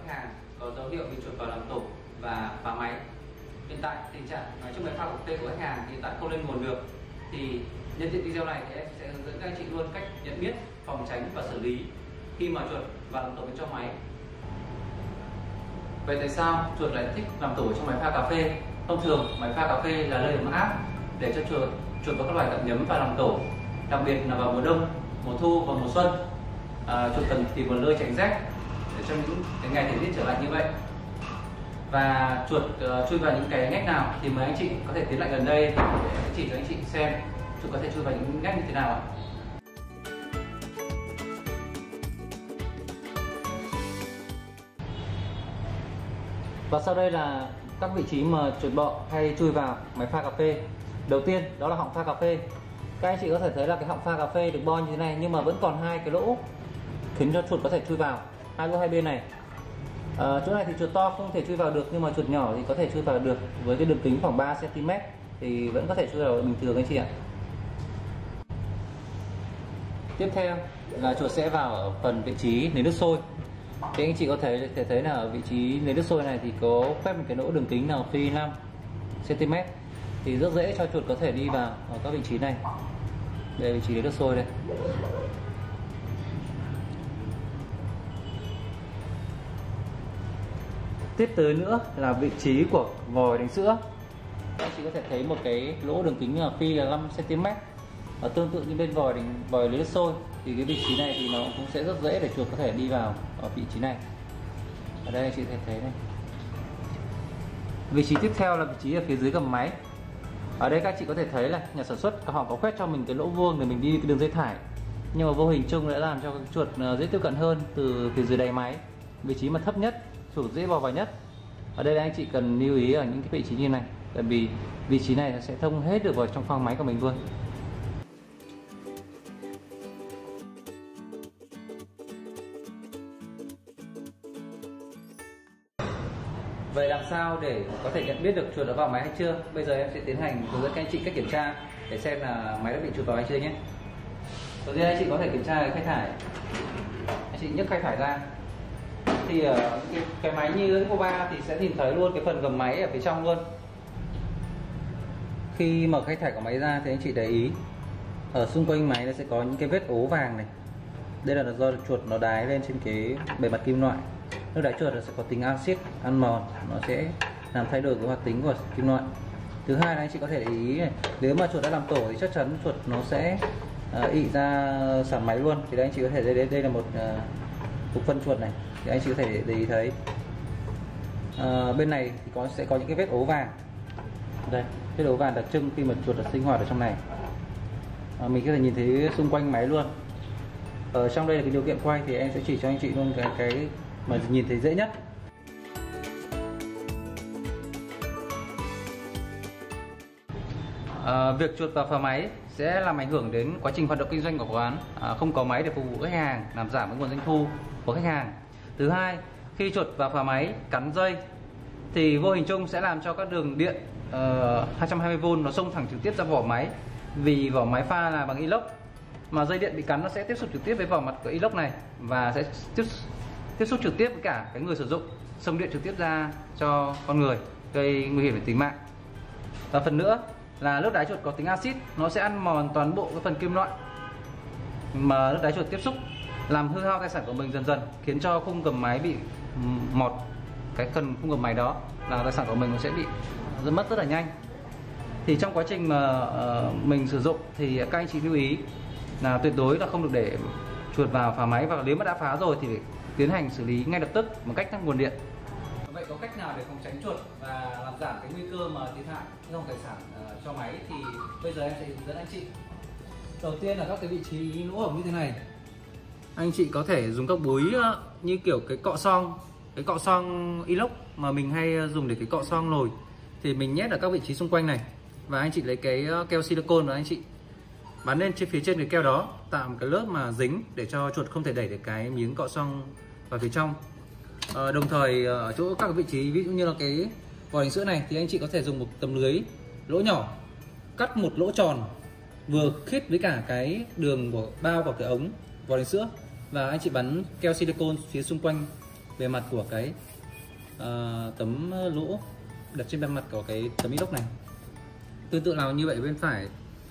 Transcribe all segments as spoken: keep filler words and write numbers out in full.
khách hàng có dấu hiệu bị chuột vào làm tổ và phá máy. Hiện tại tình trạng chiếc máy pha cà phê của khách hàng hiện tại không lên nguồn được, thì nhân tiện video này thì em sẽ hướng dẫn các anh chị luôn cách nhận biết, phòng tránh và xử lý khi mà chuột vào làm tổ bên trong máy. Vậy tại sao chuột lại thích làm tổ trong máy pha cà phê? Thông thường máy pha cà phê là nơi ấm áp để cho chuột chuột và các loài gặm nhấm vào làm tổ, đặc biệt là vào mùa đông, mùa thu và mùa xuân. À, chuột cần tìm một nơi tránh rét để trong những cái ngày thời tiết trở lạnh như vậy. Và chuột uh, chui vào những cái ngách nào thì mời anh chị có thể tiến lại gần đây để chỉ cho anh chị xem chuột có thể chui vào những ngách như thế nào ạ. Và sau đây là các vị trí mà chuột bọ hay chui vào máy pha cà phê. Đầu tiên đó là họng pha cà phê. Các anh chị có thể thấy là cái họng pha cà phê được bo như thế này, nhưng mà vẫn còn hai cái lỗ khiến cho chuột có thể chui vào, hai lỗ hai bên này. À, chỗ này thì chuột to không thể chui vào được, nhưng mà chuột nhỏ thì có thể chui vào được. Với cái đường kính khoảng ba xăng ti mét thì vẫn có thể chui vào bình thường anh chị ạ. Tiếp theo là chuột sẽ vào ở phần vị trí nền nước sôi. Thì anh chị có thể thể thấy là ở vị trí nền nước sôi này thì có khoét một cái lỗ đường kính là phi năm xăng ti mét, thì rất dễ cho chuột có thể đi vào ở các vị trí này. Đây là vị trí nền nước sôi đây. Tiếp tới nữa là vị trí của vòi đánh sữa. Anh chị có thể thấy một cái lỗ đường kính là phi là năm xăng ti mét. Ở tương tự như bên vòi đánh, vòi lấy nước sôi thì cái vị trí này thì nó cũng sẽ rất dễ để chuột có thể đi vào ở vị trí này. Ở đây anh chị có thể thấy này. Vị trí tiếp theo là vị trí ở phía dưới gầm máy. Ở đây các chị có thể thấy là nhà sản xuất họ có khoét cho mình cái lỗ vuông để mình đi cái đường dây thải, nhưng mà vô hình chung đã làm cho chuột dễ tiếp cận hơn từ phía dưới đáy máy, vị trí mà thấp nhất, chuột dễ bò vào nhất. Ở đây anh chị cần lưu ý ở những cái vị trí như này, tại vì vị trí này sẽ thông hết được vào trong khoang máy của mình luôn. Vậy làm sao để có thể nhận biết được chuột đã vào máy hay chưa? Bây giờ em sẽ tiến hành hướng dẫn các anh chị cách kiểm tra để xem là máy đã bị chuột vào hay chưa nhé. Đầu tiên anh chị có thể kiểm tra cái khay thải. Anh chị nhấc khay thải ra thì ở cái, cái máy như Eco ba thì sẽ nhìn thấy luôn cái phần gầm máy ở phía trong luôn. Khi mở khay thải của máy ra thì anh chị để ý ở xung quanh máy nó sẽ có những cái vết ố vàng này. Đây là do chuột nó đái lên trên cái bề mặt kim loại. Nước đáy chuột nó sẽ có tính axit ăn mòn, nó sẽ làm thay đổi cái hoạt tính của kim loại. Thứ hai là anh chị có thể để ý này, nếu mà chuột đã làm tổ thì chắc chắn chuột nó sẽ uh, ị ra sàn máy luôn. Thì đây anh chị có thể đây đây là một uh, cục phân chuột này, thì anh chị có thể để ý thấy uh, bên này thì có sẽ có những cái vết ố vàng. Đây, vết ố vàng đặc trưng khi mà chuột được sinh hoạt ở trong này. Uh, mình có thể nhìn thấy xung quanh máy luôn. Ở trong đây là cái điều kiện quay thì em sẽ chỉ cho anh chị luôn cái cái mà nhìn thấy dễ nhất. À, việc chuột vào phá máy sẽ làm ảnh hưởng đến quá trình hoạt động kinh doanh của quán, à, không có máy để phục vụ khách hàng, làm giảm cái nguồn doanh thu của khách hàng. Thứ hai, khi chuột vào phá máy cắn dây thì vô hình chung sẽ làm cho các đường điện uh, hai trăm hai mươi vôn nó xông thẳng trực tiếp ra vỏ máy, vì vỏ máy pha là bằng inox, mà dây điện bị cắn nó sẽ tiếp xúc trực tiếp với vỏ mặt của inox này và sẽ tiếp tiếp xúc trực tiếp với cả cái người sử dụng, xông điện trực tiếp ra cho con người, gây nguy hiểm đến tính mạng. Và phần nữa là nước đáy chuột có tính axit, nó sẽ ăn mòn toàn bộ cái phần kim loại mà nước đáy chuột tiếp xúc, làm hư hao tài sản của mình dần dần, khiến cho khung gầm máy bị mọt. Cái phần khung gầm máy đó là tài sản của mình nó sẽ bị rất mất rất là nhanh. Thì trong quá trình mà uh, mình sử dụng thì các anh chị lưu ý là tuyệt đối là không được để chuột vào phá máy, và nếu mà đã phá rồi thì phải tiến hành xử lý ngay lập tức bằng cách ngắt nguồn điện. Vậy có cách nào để phòng tránh chuột và làm giảm cái nguy cơ mà thiệt hại trong tài sản uh, cho máy thì bây giờ em sẽ hướng dẫn anh chị. Đầu tiên là các cái vị trí lỗ hổng như thế này, anh chị có thể dùng các búi như kiểu cái cọ xoong, cái cọ xoong inox mà mình hay dùng để cái cọ xoong nồi, thì mình nhét ở các vị trí xung quanh này, và anh chị lấy cái keo silicone và anh chị bắn lên trên phía trên cái keo đó, tạo một cái lớp mà dính để cho chuột không thể đẩy được cái miếng cọ xoong vào phía trong. À, đồng thời ở chỗ các vị trí ví dụ như là cái vòi đánh sữa này thì anh chị có thể dùng một tấm lưới lỗ nhỏ cắt một lỗ tròn vừa khít với cả cái đường của bao của cái ống vòi đánh sữa, và anh chị bắn keo silicone phía xung quanh bề mặt của cái uh, tấm lỗ đặt trên bề mặt của cái tấm inox này. Tương tự làm như vậy bên phải.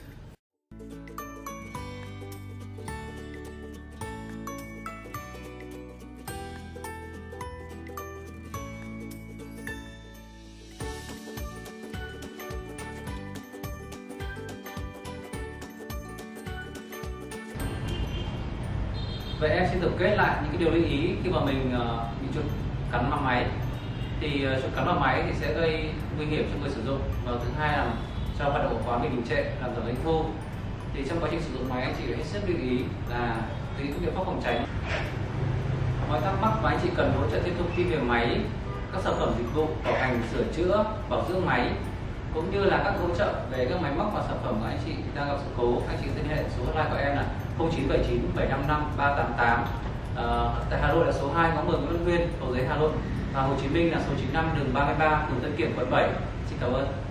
Vậy em xin tổng kết lại những cái điều lưu ý khi mà mình uh, bị chuột cắn vào máy. Thì uh, chuột cắn vào máy thì sẽ gây nguy hiểm cho người sử dụng, và thứ hai là cho hoạt động của khóa bị đình trệ, làm giảm doanh thu. Thì trong quá trình sử dụng máy, anh chị phải hết sức lưu ý là chú ý các biện pháp phòng tránh. Mọi thắc mắc mà anh chị cần hỗ trợ thêm thông tin về máy, các sản phẩm dịch vụ, bảo hành, sửa chữa, bảo dưỡng máy, cũng như là các hỗ trợ về các máy móc và sản phẩm của anh chị đang gặp sự cố, anh chị liên hệ số hotline của em là không chín bảy chín bảy năm năm ba tám tám. À, tại Hà Nội là số hai ngõ mười Nguyễn Văn Huyên, Cầu Giấy Hà Nội, và Hồ Chí Minh là số chín mươi lăm đường ba mươi ba, phường Tân Kiểng, quận bảy. Xin cảm ơn.